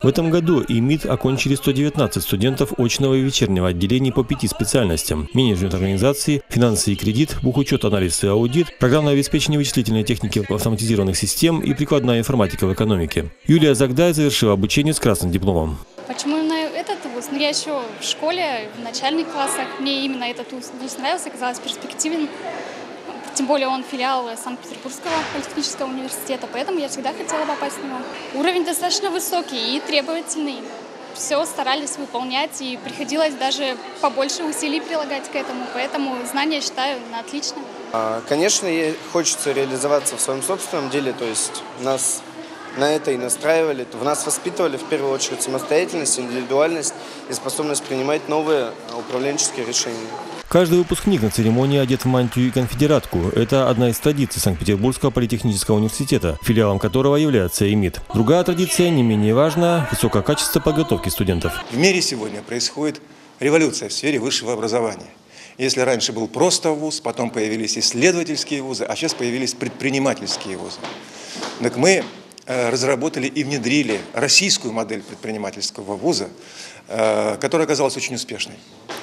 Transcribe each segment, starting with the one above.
В этом году ИМИТ окончили 119 студентов очного и вечернего отделений по 5 специальностям: менеджмент организации, финансы и кредит, бухучет, анализ и аудит, программное обеспечение вычислительной техники автоматизированных систем и прикладная информатика в экономике. Юлия Загдай завершила обучение с красным дипломом. Почему именно этот вуз? Я еще в школе, в начальных классах. Мне именно этот вуз нравился, казалось перспективен. Тем более он филиал Санкт-Петербургского политехнического университета, поэтому я всегда хотела попасть в него. Уровень достаточно высокий и требовательный. Все старались выполнять, и приходилось даже побольше усилий прилагать к этому, поэтому знания, считаю, на отлично. Конечно, хочется реализоваться в своем собственном деле, то есть нас на это и настраивали. В нас воспитывали в первую очередь самостоятельность, индивидуальность и способность принимать новые управленческие решения. Каждый выпускник на церемонии одет в мантию и конфедератку. Это одна из традиций Санкт-Петербургского политехнического университета, филиалом которого является ИМИТ. Другая традиция, не менее важная – высокое качество подготовки студентов. В мире сегодня происходит революция в сфере высшего образования. Если раньше был просто вуз, потом появились исследовательские вузы, а сейчас появились предпринимательские вузы. Так мы разработали и внедрили российскую модель предпринимательского вуза, которая оказалась очень успешной.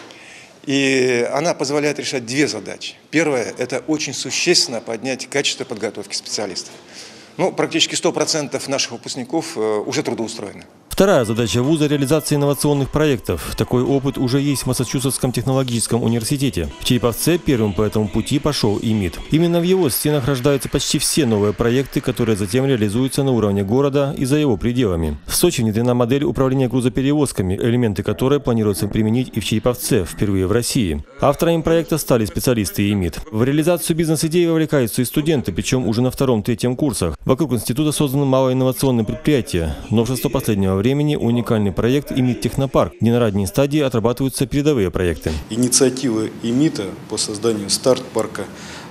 И она позволяет решать две задачи. Первая – это очень существенно поднять качество подготовки специалистов. Практически 100% наших выпускников уже трудоустроены. Вторая задача вуза – реализация инновационных проектов. Такой опыт уже есть в Массачусетском технологическом университете. В Череповце первым по этому пути пошел ИМИТ. Именно в его стенах рождаются почти все новые проекты, которые затем реализуются на уровне города и за его пределами. В Сочи внедрена модель управления грузоперевозками, элементы которой планируется применить и в Череповце, впервые в России. Авторами проекта стали специалисты ИМИТ. В реализацию бизнес-идеи вовлекаются и студенты, причем уже на 2-3 курсах. Вокруг института созданы малоинновационные предприятия. Новшество последнего времени – уникальный проект ИМИТ Технопарк, где на ранней стадии отрабатываются передовые проекты. Инициативы ИМИТа по созданию старт-парка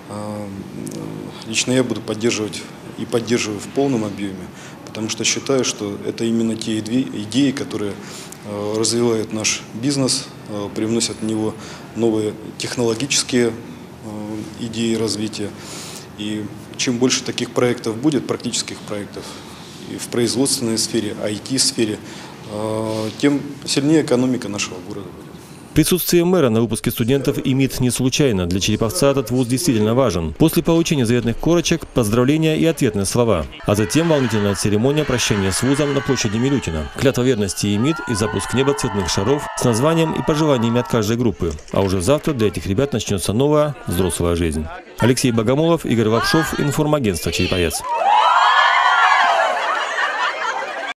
лично я буду поддерживать и поддерживаю в полном объеме, потому что считаю, что это именно те идеи, которые развивают наш бизнес, привносят в него новые технологические идеи развития. И чем больше таких проектов будет, практических проектов, и в производственной сфере, IT-сфере, тем сильнее экономика нашего города будет. Присутствие мэра на выпуске студентов ИМИТ не случайно. Для Череповца этот вуз действительно важен. После получения заветных корочек – поздравления и ответные слова. А затем волнительная церемония прощания с вузом на площади Милютина. Клятва верности ИМИТ и запуск неба цветных шаров с названием и пожеланиями от каждой группы. А уже завтра для этих ребят начнется новая взрослая жизнь. Алексей Богомолов, Игорь Лапшов, информагентство «Череповец».